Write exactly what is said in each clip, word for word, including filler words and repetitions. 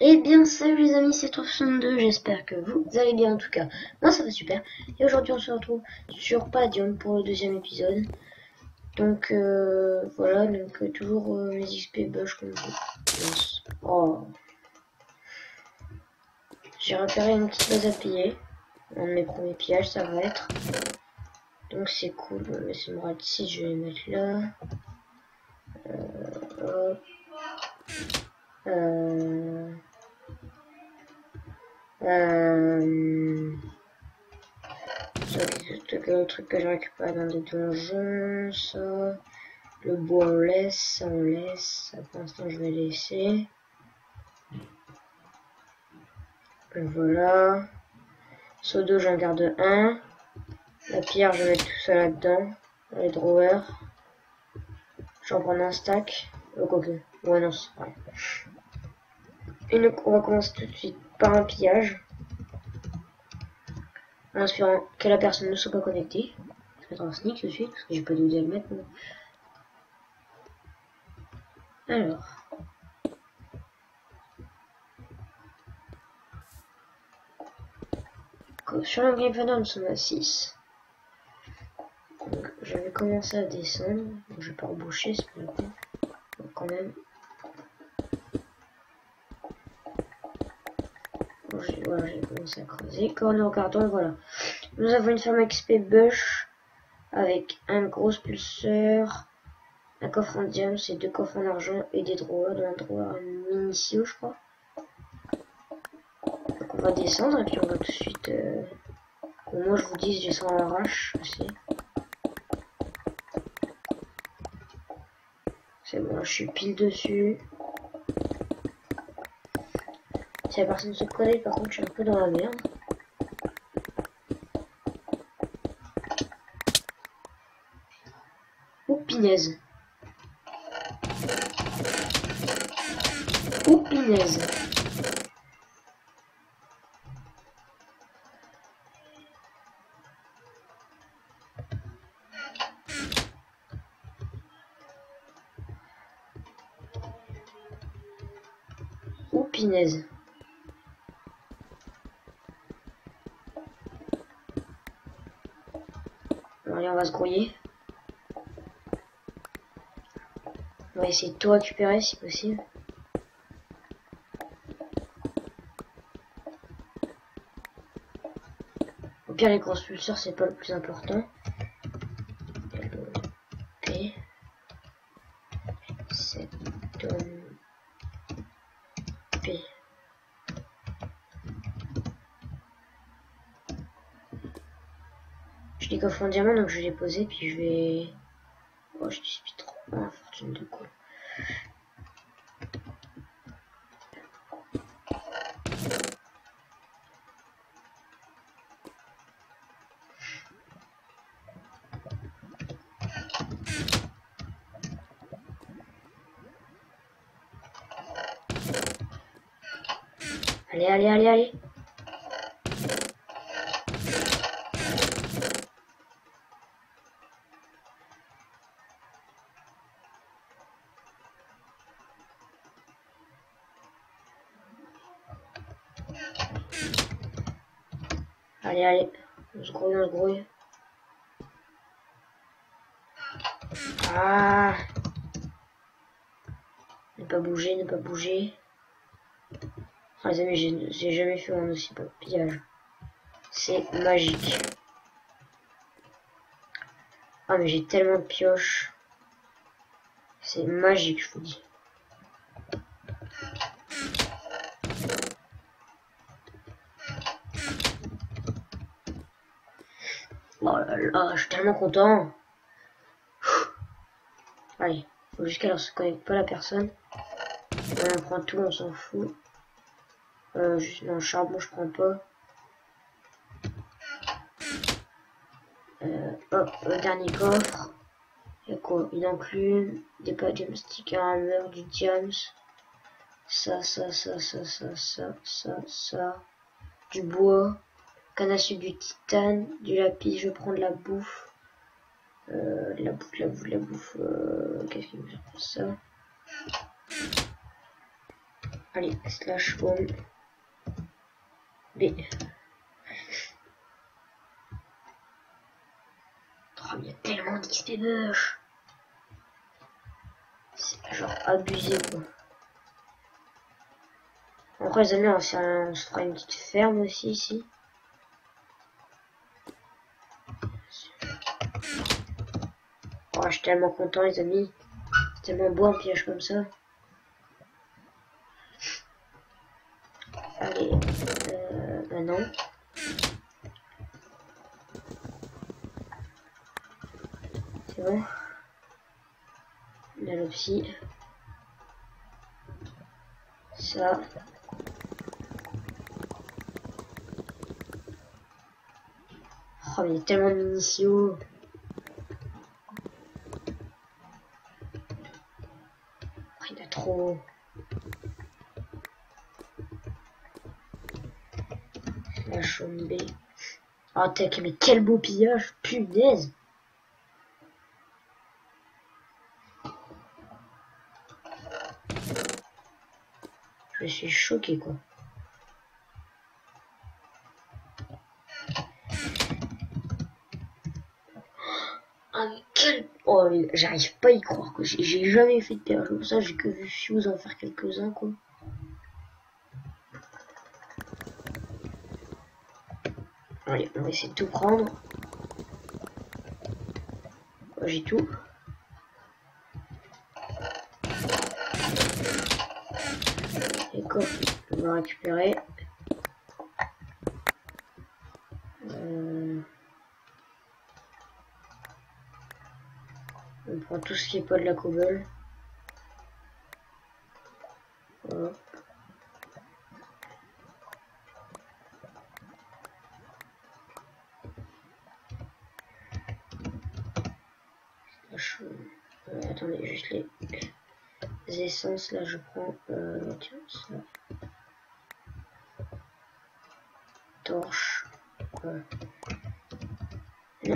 Eh bien salut les amis, c'est soixante-deux, j'espère que vous allez bien, en tout cas moi ça va super. Et aujourd'hui on se retrouve sur Palladium pour le deuxième épisode. Donc euh, voilà, donc euh, toujours euh, les X P bush comme vous. Oh. J'ai repéré une petite base à piller. Un de mes premiers pillages ça va être. Donc c'est cool, mais c'est une rate six, je vais les mettre là. Euh, hop. Euh... Euh... C'est le truc que je récupère dans des donjons, ça. Le bois on laisse, ça on laisse. Ça, pour l'instant je vais laisser. Et voilà. Sodo j'en garde un. La pierre je vais mettre tout ça là-dedans. Les drawers. J'en prends un stack. Oh, quoi que. Ouais non c'est pareil. Et donc on va commencer tout de suite par un pillage. En espérant que la personne ne soit pas connectée. Je vais mettre un sneak tout de suite parce que j'ai pas d'où le mettre. Mais... Alors. Sur le game nous sommes à six. Donc, je vais commencer à descendre. Bon, je vais pas reboucher, c'est pas la peine. Donc, quand même. Bon, j'ai voilà, commencé à creuser. Quand on est en carton, voilà. Nous avons une ferme X P bush avec un gros pulseur, un coffre en diamant, et deux coffres en argent et des drawers. Dans un drawer Minicio, je crois. Donc, on va descendre et puis on va tout de suite. Euh... Bon, moi, je vous dis, je descends à l'arrache aussi. C'est bon, je suis pile dessus. Si la personne se connaît, par contre, je suis un peu dans la merde. Oh, pinaise. Oh, pinaise. Oh, pinaise. Bon, allez, on va se grouiller. On va essayer de tout récupérer si possible. Au pire, les grosses pulseurs, c'est pas le plus important. P. sept tonnes. P. Je les coffre en diamant, donc je vais les poser, puis je vais... Oh, je suis trop. Ah, fortune de coup. Allez, allez, allez, allez. Allez, allez. On se grouille, on se grouille. Ah. Ne pas bouger, ne pas bouger. Ah, les amis, j'ai jamais fait un aussi beau pillage. C'est magique. Ah, mais j'ai tellement de pioches. C'est magique, je vous dis. Oh là là, je suis tellement content. Allez, faut juste qu'elle ne se connecte pas la personne. On prend tout, on s'en fout. Euh, juste dans le charbon, je prends pas. Euh, hop, le dernier coffre. Il y a quoi? Il inclut des palladium stick, un hammer, du diams. Ça, ça, ça, ça, ça, ça, ça, ça. Du bois. Canne à sucre, du titane, du lapis, je prends de la bouffe. Euh, de la bouffe, de la bouffe, de la bouffe. Euh, Qu'est-ce qu'il me sert pour ça? Allez, slash home. B. Oh, il y a tellement d'X P bush. C'est genre abusé quoi. Après les amis, on, on se fera une petite ferme aussi ici. Oh, je suis tellement content les amis. C'est tellement beau un piège comme ça. Allez, euh, bah non. C'est bon. La lopsie. Ça. Oh, mais il y a tellement de munitions. Oh, il y en a trop. La chaume B. Oh, tac, mais quel beau pillage. Punaise. Je suis choqué quoi. Ah mais quel... Oh, j'arrive pas à y croire quoi. J'ai jamais fait de pillage comme ça. J'ai que vu Fuse en faire quelques-uns quoi. Allez, on va essayer de tout prendre. Oh, j'ai tout. Et quoi, on va récupérer. Euh... On prend tout ce qui est pas de la cobble. Voilà. Euh, attendez, juste les... les essences là, je prends. Euh, tiens, ça. Torche. Euh... Non.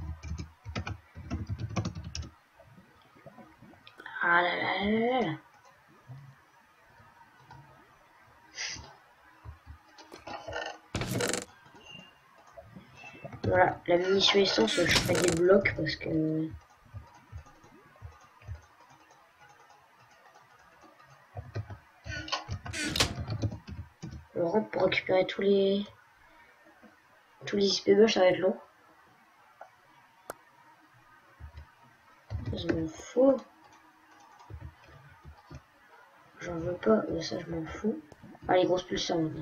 Ah là là là là. Voilà, la munition essence, je ferai des blocs parce que... Alors, pour récupérer tous les... tous les X P bush, ça va être long. Je m'en fous. J'en veux pas, mais ça je m'en fous. Allez, grosse pulsar maintenant.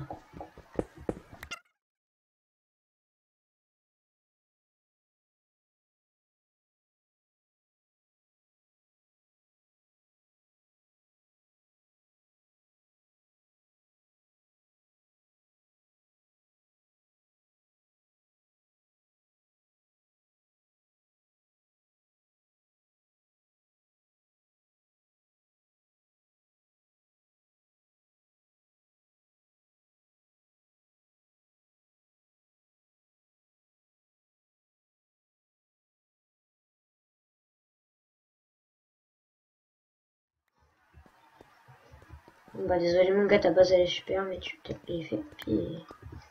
Bah désolé mon gars, ta base elle est super, mais tu t'es fait piller.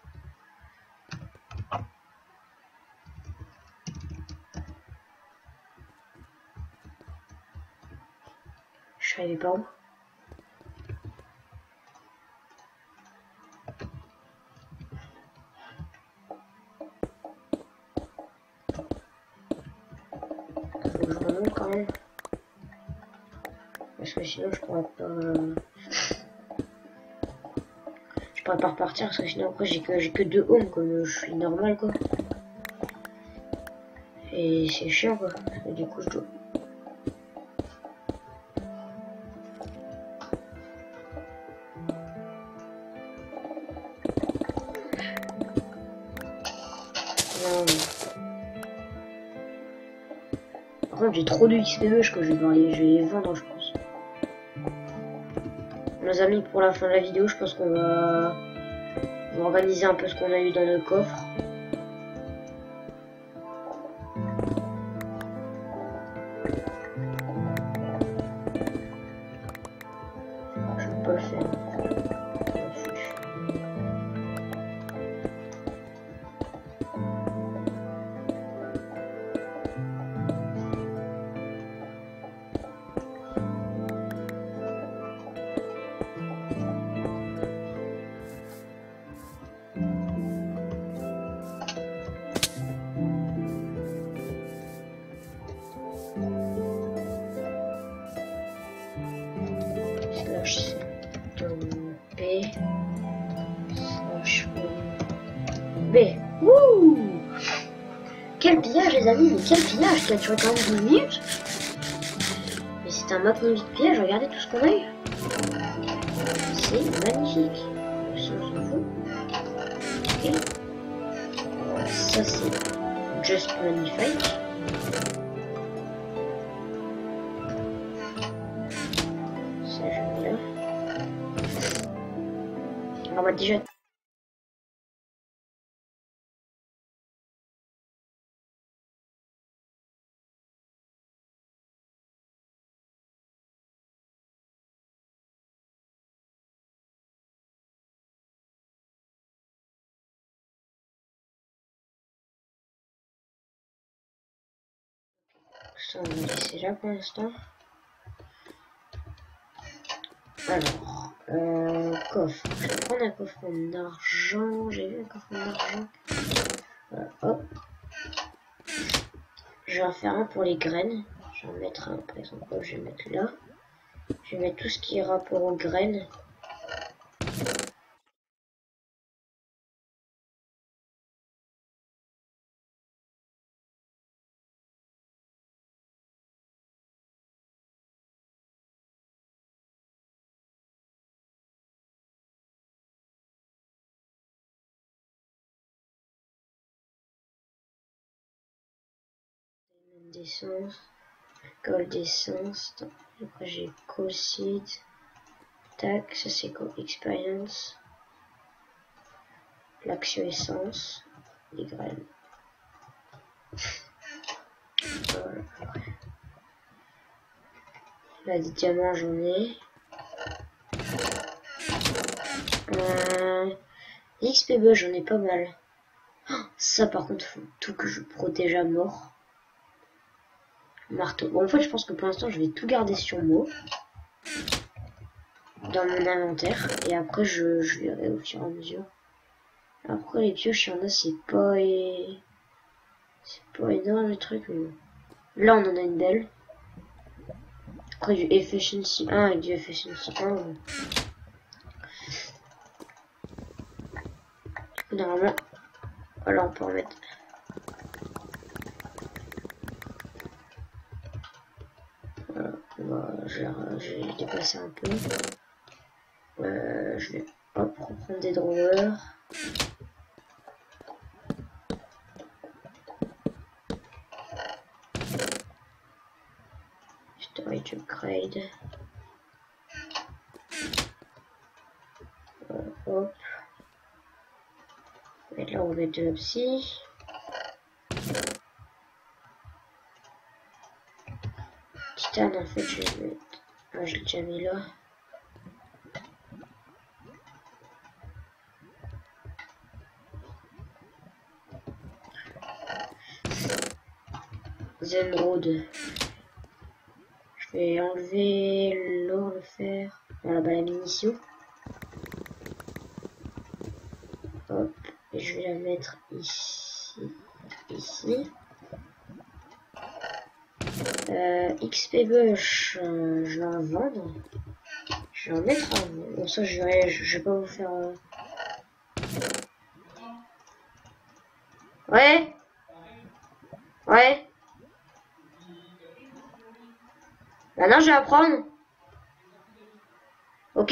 Je suis arrivé par où? Faut que je remonte quand même. Parce que sinon je pourrais pas... Je pourrais pas repartir parce que sinon après j'ai que, j'ai que deux homes comme je suis normal quoi. Et c'est chiant quoi. Et du coup je dois... Non. Par contre j'ai trop de X P bush que je vais devoir les, je vais les vendre je pense. Nos amis, pour la fin de la vidéo, je pense qu'on va... on va organiser un peu ce qu'on a eu dans le coffre. Je peux pas le faire. slash B slash B. Wouh! Quel pillage les amis, mais quel pillage qui a duré quand même douze minutes. Mais c'est un magnifique pillage, regardez tout ce qu'on a eu. C'est magnifique. Ça on s'en fout. Ok. Ça c'est just magnifique. Ça je mets là. On va déjà ça, on va laisser là pour l'instant. Alors, euh, coffre. Je vais prendre un coffre en argent. J'ai vu un coffre en argent. Voilà, hop. Je vais en faire un pour les graines. Je vais en mettre un, par exemple, je vais mettre là. Je vais mettre tout ce qui est rapport aux graines. D'essence, gold d'essence, après j'ai coal seed, tac, ça c'est quoi, experience, l'action essence, les graines. Voilà. Là des diamants j'en ai. Euh, X P B j'en ai pas mal. Oh, ça par contre faut tout que je protège à mort. Marteau. Bon, en fait, je pense que pour l'instant, je vais tout garder sur moi. Dans mon inventaire. Et après, je, je verrai au fur et à mesure. Après, les pioches, il y en a, c'est pas... Et... C'est pas énorme, le truc. Mais... Là, on en a une belle. Après, du Efficiency un avec du Efficiency un. Du coup, normalement... Voilà, on peut en mettre... Voilà, j'ai déplacé un peu. Euh, je vais hop, reprendre des drawers. Storage upgrade. Euh, hop. Et là, on va mettre de la psy. Titane, en fait, je vais mettre. Ah, je l'ai déjà mis là. Zenroad. Je vais enlever l'or, le fer. Voilà, bah la munition. Hop. Et je vais la mettre ici. Ici. Euh, X P bush, euh, je vais en vendre. Je vais en mettre un. Bon, ça, je vais, je, je vais pas vous faire. Euh... Ouais. Ouais. Maintenant, je vais apprendre. Ok.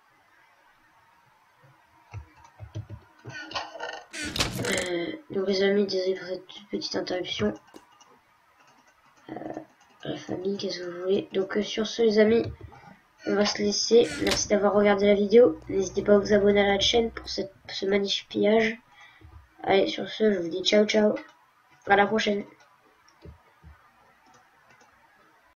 Euh, donc, les amis, désolé pour cette petite interruption. Euh, la famille, qu'est-ce que vous voulez. Donc, euh, sur ce, les amis, on va se laisser. Merci d'avoir regardé la vidéo. N'hésitez pas à vous abonner à la chaîne pour cette, ce magnifique pillage. Allez, sur ce, je vous dis ciao, ciao. À la prochaine.